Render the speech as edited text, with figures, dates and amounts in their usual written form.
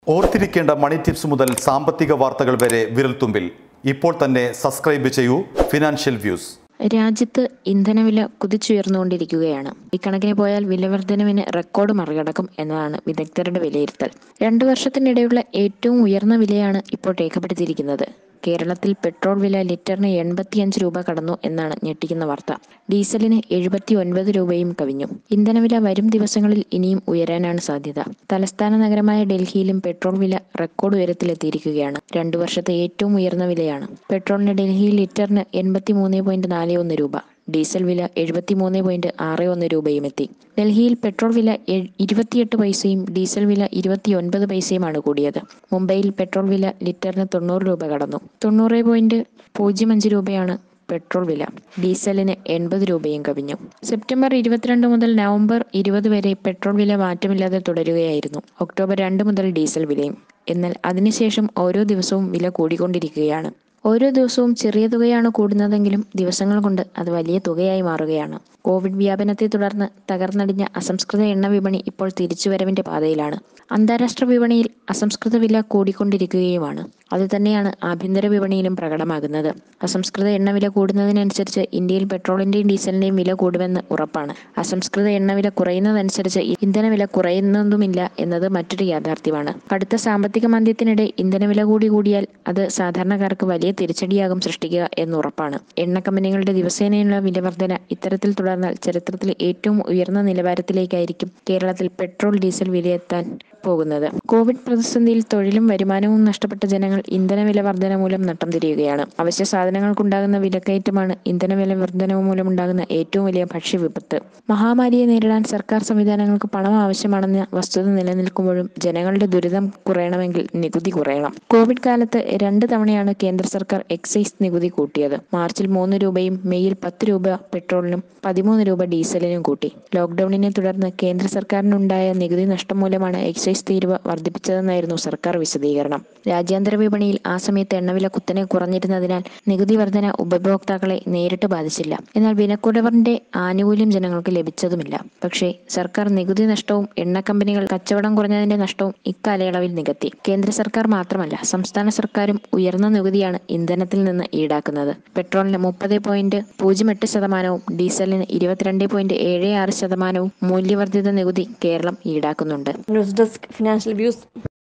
ഓർത്തിരിക്കേണ്ട മണി ടിപ്സ് മുതൽ സാമ്പത്തിക വാർത്തകൾ വരെ വിരൽത്തുമ്പിൽ. ഇപ്പോൾ തന്നെ സബ്സ്ക്രൈബ് ചെയ്യൂ ഫിനാൻഷ്യൽ വ്യൂസ്. രാജ്യത്ത് ഇന്ധനവില കുതിച്ചുയർന്നുകൊണ്ടിരിക്കുകയാണ്. ഇക്കണക്കിന് പോയാൽ വിലവർധനവിന് റെക്കോർഡ് മറികടക്കും എന്നതാണ് വിദഗ്ധരുടെ വിലയിരുത്തൽ. 2 വർഷത്തിനിടെയുള്ള ഏറ്റവും ഉയർന്ന വിലയാണ് ഇപ്പോൾ രേഖപ്പെടുത്തിയിരിക്കുന്നത്. കേരളത്തിൽ പെട്രോൾ വില ലിറ്ററിന് 85 രൂപ കടന്നു എന്നാണ് ഞെട്ടിക്കുന്ന വാർത്ത. ഡീസലിന് 79 രൂപയും കവിഞ്ഞു. ഇന്ധനവില വരും ദിവസങ്ങളിൽ ഇനിയും ഉയരാനാണ് സാധ്യത. തലസ്ഥാന നഗരമായ ഡൽഹിയിലും പെട്രോൾ വില റെക്കോർഡ് ഉയരത്തിലെത്തിയിരിക്കുകയാണ്. 2 വർഷത്തെ ഏറ്റവും ഉയർന്ന വിലയാണ്. പെട്രോളിന് ഡൽഹിയിൽ ലിറ്ററിന് 83.41 രൂപ, ഡീസൽ വില 73.61 രൂപയും എത്തി. ഡൽഹിയിൽ പെട്രോൾ വില 28 പൈസയും ഡീസൽ വില 29 പൈസയുമാണ് കൂടിയത്. മുംബൈയിൽ പെട്രോൾ വില ലിറ്ററിന് 90 രൂപ കടന്നു. 90.05 രൂപയാണ് പെട്രോൾ വില. ഡീസലിന് 80 രൂപയും കവിഞ്ഞു. സെപ്റ്റംബർ 22 മുതൽ നവംബർ 20 വരെ പെട്രോൾ വില മാറ്റമില്ലാതെ തുടരുകയായിരുന്നു. ഒക്ടോബർ 2 മുതൽ ഡീസൽ വിലയും. എന്നാൽ അതിനുശേഷം ഓരോ ദിവസവും വില കൂടിക്കൊണ്ടിരിക്കുകയാണ്. ഓരോ ദിവസവും ചെറിയ തുകയാണ് കൂടുന്നതെങ്കിലും ദിവസങ്ങൾ കൊണ്ട് അത് വലിയ തുകയായി മാറുകയാണ്. കോവിഡ് വ്യാപനത്തെ തുടർന്ന് തകർന്നടിഞ്ഞ അസംസ്കൃത എണ്ണ വിപണി ഇപ്പോൾ തിരിച്ചുവരവിന്റെ പാതയിലാണ്. അന്താരാഷ്ട്ര വിപണിയിൽ അസംസ്കൃത വില കൂടിക്കൊണ്ടിരിക്കുകയുമാണ്. അതുതന്നെയാണ് ആഭ്യന്തര വിപണിയിലും പ്രകടമാകുന്നത്. അസംസ്കൃത എണ്ണ വില കൂടുന്നതിനനുസരിച്ച് ഇന്ത്യയിൽ പെട്രോളിന്റെയും ഡീസലിന്റെയും വില കൂടുമെന്ന് ഉറപ്പാണ്. അസംസ്കൃത എണ്ണ വില കുറയുന്നതനുസരിച്ച് ഇന്ധനവില കുറയുന്നതുമില്ല എന്നത് മറ്റൊരു യാഥാർത്ഥ്യമാണ്. കടുത്ത സാമ്പത്തിക മാന്ദ്യത്തിനിടെ ഇന്ധനവില കൂടിയാൽ അത് സാധാരണക്കാർക്ക് വലിയ തിരിച്ചടിയാകും സൃഷ്ടിക്കുക എന്നുറപ്പാണ്. എണ്ണ കമ്പനികളുടെ ദിവസേനയുള്ള വിലവർധന ഇത്തരത്തിൽ തുടർന്നാൽ ചരിത്രത്തിലെ ഏറ്റവും ഉയർന്ന നിലവാരത്തിലേക്കായിരിക്കും കേരളത്തിൽ പെട്രോൾ ഡീസൽ വിലയെത്താൻ പോകുന്നത്. കോവിഡ് പ്രതിസന്ധിയിൽ തൊഴിലും വരുമാനവും നഷ്ടപ്പെട്ട ജനങ്ങൾ ഇന്ധനവില വർധന മൂലം നട്ടം തിരിയുകയാണ്. അവശ്യ സാധനങ്ങൾക്കുണ്ടാകുന്ന വിലക്കയറ്റമാണ് ഇന്ധനവില വർധനവ് മൂലമുണ്ടാകുന്ന ഏറ്റവും വലിയ ഭക്ഷ്യവിപത്ത്. മഹാമാരിയെ നേരിടാൻ സർക്കാർ സംവിധാനങ്ങൾക്ക് പണം ആവശ്യമാണെന്ന വസ്തുത നിലനിൽക്കുമ്പോഴും ജനങ്ങളുടെ ദുരിതം കുറയണമെങ്കിൽ നികുതി കുറയണം. കോവിഡ് കാലത്ത് 2 തവണയാണ് കേന്ദ്ര സർക്കാർ എക്സൈസ് നികുതി കൂട്ടിയത്. മാർച്ചിൽ 3 രൂപയും മെയ്യിൽ 10 രൂപ പെട്രോളിനും 13 രൂപ ഡീസലിനും കൂട്ടി. ലോക്ക്ഡൌണിനെ തുടർന്ന് കേന്ദ്ര സർക്കാരിനുണ്ടായ നികുതി നഷ്ടം മൂലമാണ് എക്സൈസ് തീരുവ വർദ്ധിപ്പിച്ചതെന്നായിരുന്നു സർക്കാർ വിശദീകരണം. രാജ്യാന്തര വിപണിയിൽ ആ സമയത്ത് എണ്ണവില കുത്തനെ കുറഞ്ഞിരുന്നതിനാൽ നികുതി വർധന ഉപഭോക്താക്കളെ നേരിട്ട് ബാധിച്ചില്ല. എന്നാൽ വിലക്കുറവിന്റെ ആനുകൂല്യം ജനങ്ങൾക്ക് ലഭിച്ചതുമില്ല. പക്ഷേ സർക്കാർ നികുതി നഷ്ടവും എണ്ണ കമ്പനികൾ കച്ചവടം കുറഞ്ഞതിന്റെ നഷ്ടവും ഇക്കാലയളവിൽ നികത്തി. കേന്ദ്ര സർക്കാർ മാത്രമല്ല, സംസ്ഥാന സർക്കാരും ഉയർന്ന നികുതിയാണ് ഇന്ധനത്തിൽ നിന്ന് ഈടാക്കുന്നത്. പെട്രോളിന് 30.08%, ഡീസലിന് 22.76% മൂല്യവർദ്ധിത നികുതി കേരളം ഈടാക്കുന്നുണ്ട്. News desk financial views.